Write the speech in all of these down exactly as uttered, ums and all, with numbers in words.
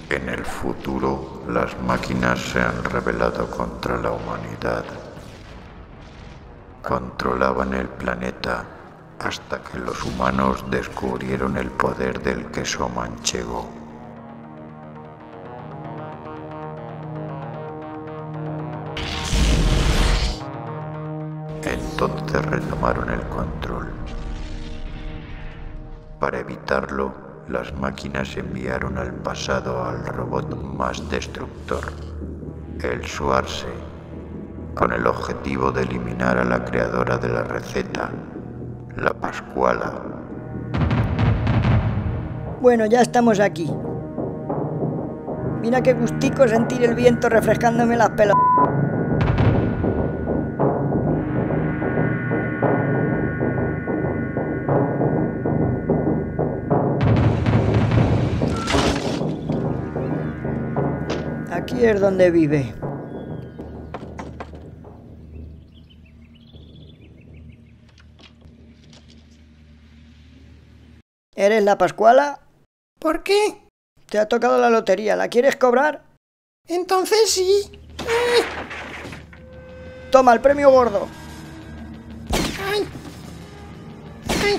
En el futuro, las máquinas se han rebelado contra la humanidad. Controlaban el planeta hasta que los humanos descubrieron el poder del queso manchego. Entonces retomaron el control. Para evitarlo, las máquinas enviaron al pasado al robot más destructor, el Schwarze, con el objetivo de eliminar a la creadora de la receta, la Pascuala. Bueno, ya estamos aquí. Mira qué gustico sentir el viento refrescándome las pelotas. Aquí es donde vive. ¿Eres la Pascuala? ¿Por qué? Te ha tocado la lotería. ¿La quieres cobrar? Entonces sí. ¡Ay! Toma el premio gordo. ¡Ay! ¡Ay!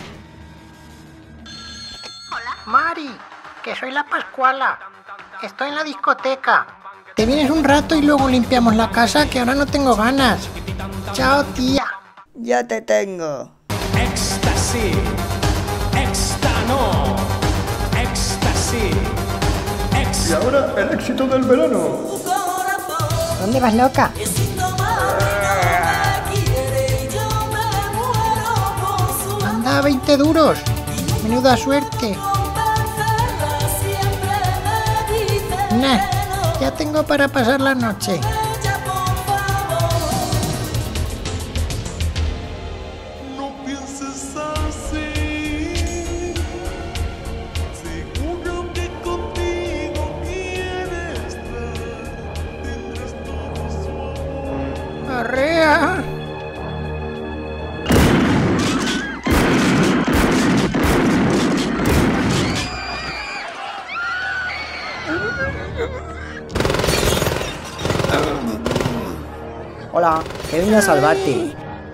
Hola. Mari, que soy la Pascuala. Estoy en la discoteca. Te vienes un rato y luego limpiamos la casa, que ahora no tengo ganas. Chao, tía. Ya te tengo. Éxtasis. Éxtano. Éxtasis. Y ahora el éxito del verano. ¿Dónde vas, loca? Anda, veinte duros. Menuda suerte. Nah, ya tengo para pasar la noche. No pienses así. Seguro que contigo quiere estar. Tendrás todo su amor. ¡Arrea! Hola, he venido a salvarte.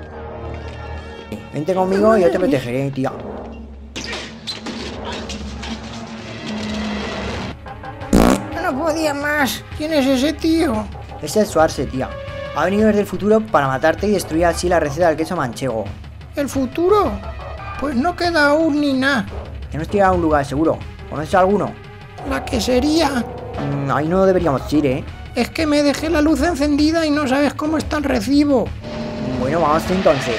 Vente conmigo y yo te protegeré, tía. No podía más. ¿Quién es ese tío? Es el Schwarze, tía. Ha venido desde el futuro para matarte y destruir así la receta del queso manchego. ¿El futuro? Pues no queda aún ni nada. Que nos tira a un lugar seguro. ¿Conoces alguno? La quesería. Mm, ahí no deberíamos ir, ¿eh? Es que me dejé la luz encendida y no sabes cómo está el recibo. Bueno, vamos entonces.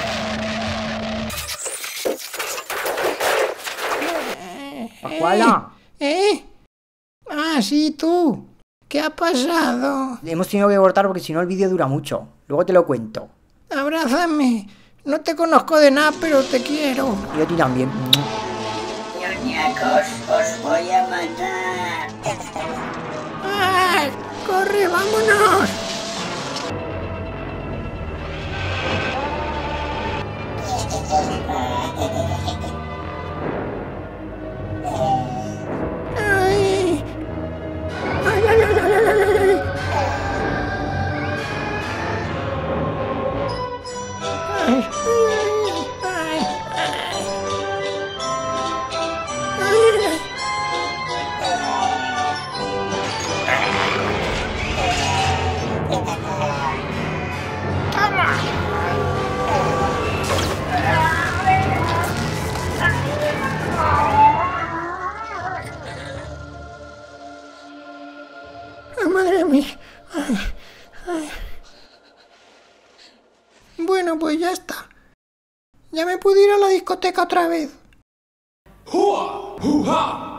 Pascuala. ¿Eh? ¿Eh? Ah, sí, tú. ¿Qué ha pasado? Hemos tenido que cortar porque si no el vídeo dura mucho. Luego te lo cuento. Abrázame. No te conozco de nada, pero te quiero. Y a ti también. Ñoñacos, os voy a matar. ¡Ay! ¡Corre, vámonos! ¡Ay! ¡Ay, ay, ay, ay, ay, ay! ¡Ay! ¡Ay! Madre mía. Ay, ay. Bueno, pues ya está. Ya me puedo ir a la discoteca otra vez. ¡Hua! ¡Hua!